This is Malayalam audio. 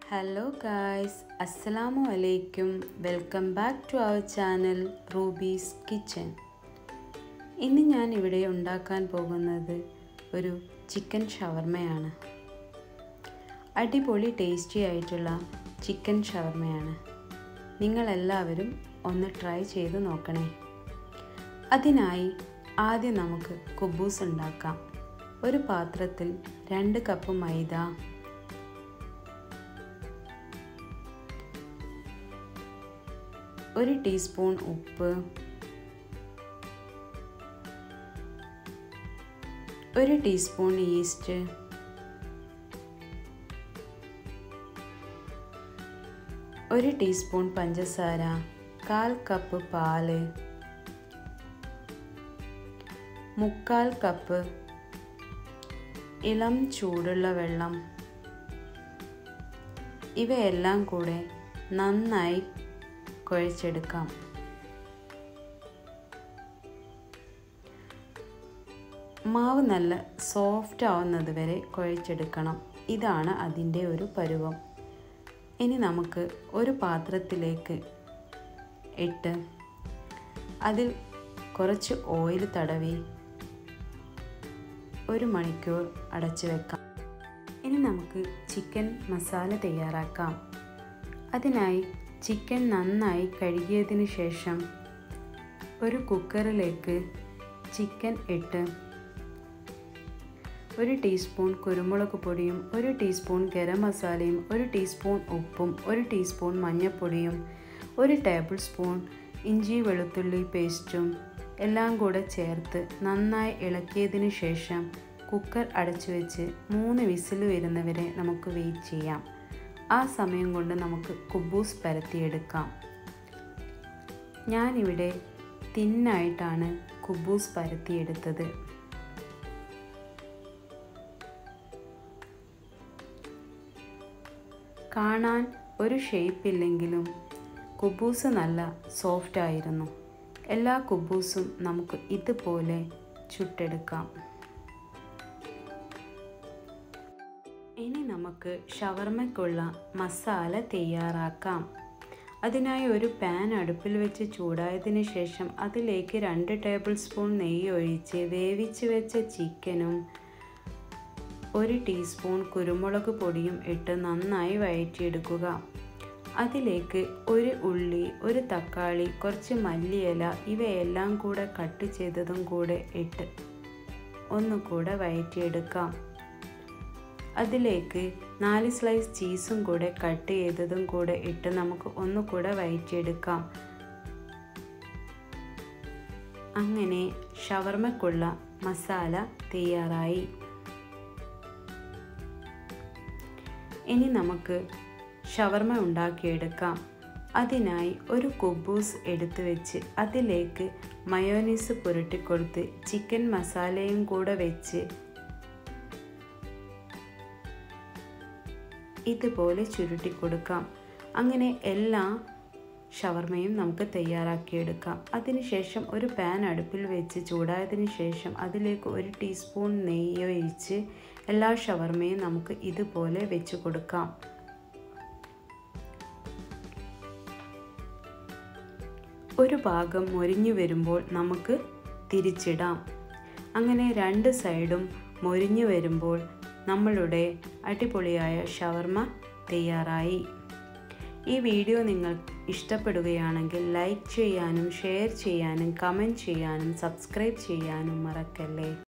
Hello guys, Assalamu alaikum. Welcome back to our channel Ruby's Kitchen. ഇന്ന് ഞാൻ ഇവിടെ ഉണ്ടാക്കാൻ പോകുന്നത് ഒരു ചിക്കൻ ഷവർമയാണ്. അടിപൊളി ടേസ്റ്റി ആയിട്ടുള്ള ചിക്കൻ ഷവർമയാണ്. നിങ്ങൾ എല്ലാവരും ഒന്ന് ട്രൈ ചെയ്ത് നോക്കണേ. അതിനായി ആദ്യം നമുക്ക് കുബൂസ് ഉണ്ടാക്കാം. ഒരു പാത്രത്തിൽ 2 കപ്പ് മൈദ, 1 ടീസ്പൂൺ ഉപ്പ്, 1 ടീസ്പൂൺ ഈസ്റ്റ്, 1 ടീസ്പൂൺ പഞ്ചസാര, 1/4 കപ്പ് പാല്, 1/4 കപ്പ് ഇളം ചൂടുള്ള വെള്ളം. ഇവയെല്ലാം കൂടെ നന്നായി കുഴച്ചെടുക്കാം. മാവ് നല്ല സോഫ്റ്റ് ആവുന്നത് വരെ കുഴച്ചെടുക്കണം. ഇതാണ് അതിൻ്റെ ഒരു പരുവം. ഇനി നമുക്ക് ഒരു പാത്രത്തിലേക്ക് ഇട്ട് അതിൽ കുറച്ച് ഓയിൽ തടവി 1 മണിക്കൂർ അടച്ചു വെക്കാം. ഇനി നമുക്ക് ചിക്കൻ മസാല തയ്യാറാക്കാം. അതിനായി ചിക്കൻ നന്നായി കഴുകിയതിന് ശേഷം ഒരു കുക്കറിലേക്ക് ചിക്കൻ ഇട്ട് 1 ടീസ്പൂൺ കുരുമുളക് പൊടിയും 1 ടീസ്പൂൺ ഗരം മസാലയും 1 ടീസ്പൂൺ ഉപ്പും 1 ടീസ്പൂൺ മഞ്ഞൾപ്പൊടിയും 1 ടേബിൾ സ്പൂൺ ഇഞ്ചി വെളുത്തുള്ളി പേസ്റ്റും എല്ലാം കൂടെ ചേർത്ത് നന്നായി ഇളക്കിയതിന് ശേഷം കുക്കർ അടച്ചു വെച്ച് 3 വിസിൽ വരുന്നവരെ നമുക്ക് വെയിറ്റ് ചെയ്യാം. ആ സമയം കൊണ്ട് നമുക്ക് കുബൂസ് പരത്തിയെടുക്കാം. ഞാനിവിടെ തിന്നായിട്ടാണ് കുബൂസ് പരത്തിയെടുത്തത്. കാണാൻ ഒരു ഷേപ്പില്ലെങ്കിലും കുബൂസ് നല്ല സോഫ്റ്റ് ആയിരുന്നു. എല്ലാ കുബൂസും നമുക്ക് ഇതുപോലെ ചുട്ടെടുക്കാം. ഇനി നമുക്ക് ഷവർമയ്ക്കുള്ള മസാല തയ്യാറാക്കാം. അതിനായി ഒരു പാൻ അടുപ്പിൽ വെച്ച് ചൂടായതിനു ശേഷം അതിലേക്ക് 2 ടേബിൾ സ്പൂൺ നെയ്യ് ഒഴിച്ച് വേവിച്ച് വെച്ച ചിക്കനും 1 ടീസ്പൂൺ കുരുമുളക് പൊടിയും ഇട്ട് നന്നായി വഴറ്റിയെടുക്കുക. അതിലേക്ക് 1 ഉള്ളി, 1 തക്കാളി, കുറച്ച് മല്ലിയില ഇവയെല്ലാം കൂടെ കട്ട് ചെയ്തതും കൂടെ ഇട്ട് ഒന്നുകൂടെ വഴറ്റിയെടുക്കാം. അതിലേക്ക് 4 സ്ലൈസ് ചീസും കൂടെ കട്ട് ചെയ്തതും കൂടെ ഇട്ട് നമുക്ക് ഒന്നുകൂടെ വഴറ്റിയെടുക്കാം. അങ്ങനെ ഷവർമയ്ക്കുള്ള മസാല തയ്യാറായി. ഇനി നമുക്ക് ഷവർമ ഉണ്ടാക്കിയെടുക്കാം. അതിനായി ഒരു കുബൂസ് എടുത്തു വെച്ച് അതിലേക്ക് മയോനീസ് പുരട്ടിക്കൊടുത്ത് ചിക്കൻ മസാലയും കൂടെ വെച്ച് ഇതുപോലെ ചുരുട്ടി കൊടുക്കാം. അങ്ങനെ എല്ലാ ഷവർമയും നമുക്ക് തയ്യാറാക്കിയെടുക്കാം. അതിനുശേഷം ഒരു പാൻ അടുപ്പിൽ വെച്ച് ചൂടായതിനു ശേഷം അതിലേക്ക് 1 ടീസ്പൂൺ നെയ്യ് ഒഴിച്ച് എല്ലാ ഷവർമയും നമുക്ക് ഇതുപോലെ വെച്ച് കൊടുക്കാം. ഒരു ഭാഗം മൊരിഞ്ഞു വരുമ്പോൾ നമുക്ക് തിരിച്ചിടാം. അങ്ങനെ 2 സൈഡും മൊരിഞ്ഞു വരുമ്പോൾ നമ്മളുടെ അടിപൊളിയായ ഷവർമ തയ്യാറായി. ഈ വീഡിയോ നിങ്ങൾക്ക് ഇഷ്ടപ്പെടുകയാണെങ്കിൽ ലൈക്ക് ചെയ്യാനും ഷെയർ ചെയ്യാനും കമൻറ്റ് ചെയ്യാനും സബ്സ്ക്രൈബ് ചെയ്യാനും മറക്കല്ലേ.